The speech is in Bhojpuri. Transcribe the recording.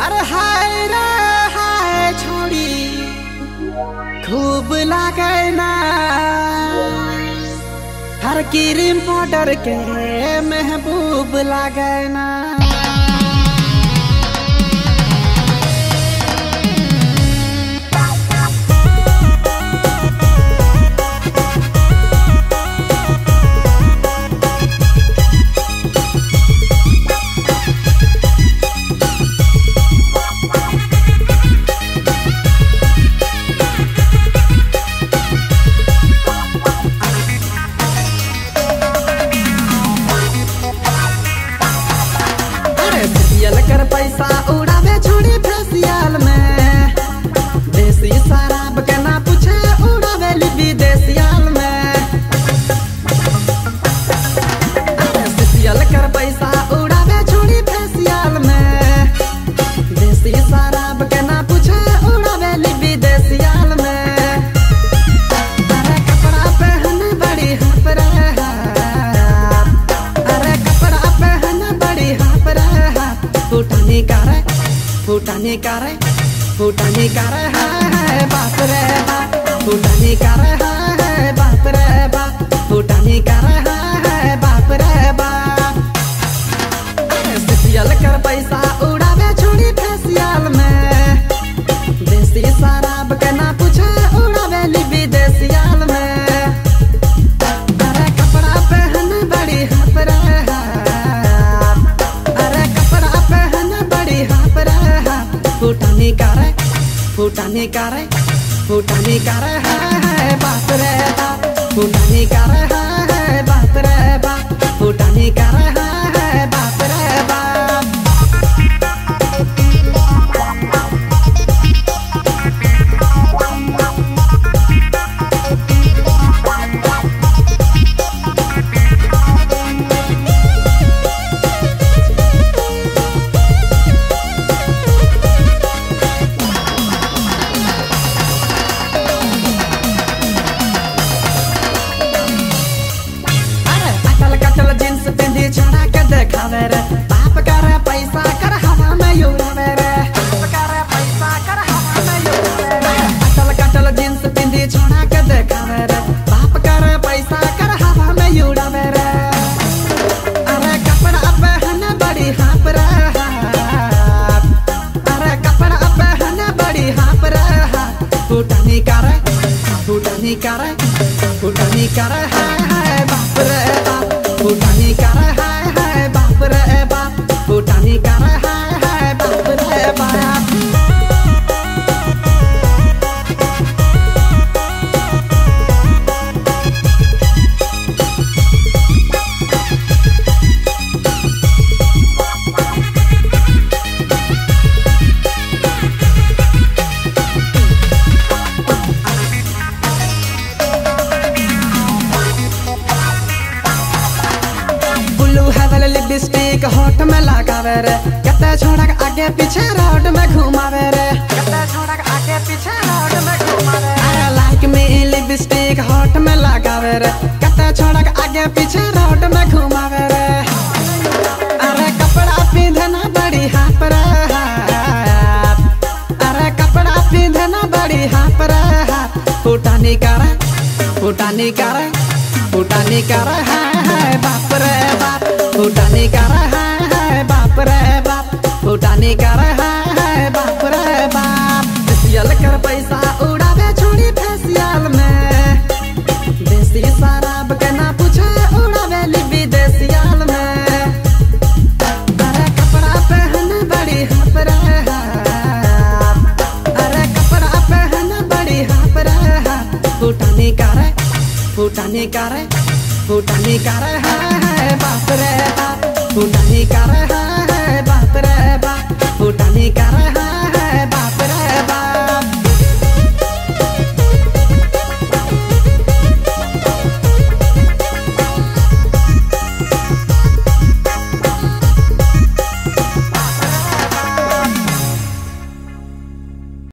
अरे हाय रे हाय छोड़ी खूब लागे ना हर क्रीम पाउडर के महबूब लागे ना। कर पैसा उड़ावे छोड़ी फेसियल में देसी शराब के ना पूछे उड़ावे विदेशियल में। फेसियल कर पैसा उड़ावे छोड़ी फेसियल में देसी शराब के ना पूछे उड़ावे विदेशियल में। अरे कपड़ा पहन बड़ी हपरा अरे कपड़ा पहन बड़ी हपरा फूटानी करे फूटानी करे फूटानी करे है बाप रे बाप फूटानी करे है बाप रे बाप फूटानी करे है बाप रे बाप। फेसियल कर पैसा उड़ावे छोड़ी फेसियल में देसी शराब के ना पूछे उड़ावे विदेशियल में। अरे कपड़ा पहन बड़ी हपरा फूटानी करे फूटानी करे फूटानी करे है बाप रे बाप फूटानी करे है बाप रे बाप फूटानी करे है बाप रे बाप। देखावे रे बाप करे पैसा कर हवा में उड़ावे रे बाप करे पैसा कर हवा में उड़ावे रे कटल कटल जींस पिंदी छोड़ा के देखावे रे बाप करे पैसा कर हवा में उड़ावे रे। अरे कपड़ा पहन बड़ी हापरा अरे कपड़ा पहन बड़ी हापरा फूटानी करे फूटानी करे फूटानी करे है बाप रे बाप फूटानी करे है बाप रे बाप फूटानी करे है बाप रे बाप। लिपस्टिक होठ में लगावे रे कते छोड़ा आगे पीछे रोड में घुमावे रे कते छोड़ा आगे पीछे रोड में घुमावे रे। लाइक में लिपस्टिक होठ में लगावे रे कते छोड़ा आगे पीछे रोड में घुमावे रे। अरे कपड़ा पिंधना बड़ी हापरा अरे कपड़ा पिंधना बड़ी हापरा फूटानी करे फूटानी करे फूटानी करे है बाप रे बाप फूटानी करे है बाप रे बाप फूटानी करे है बाप रे बाप। फेसियल कर पैसा उड़ावे छोड़ी फेसियल में देसी शराब के ना पूछे उड़ावे विदेशियल में। अरे कपड़ा पहन बड़ी हपरा अरे कपड़ा पहन बड़ी हपरा फूटानी करे फूटानी करे फूटानी करे है बाप रे बाप फूटानी करे है बाप रे बाप फूटानी करे है बाप रे बाप।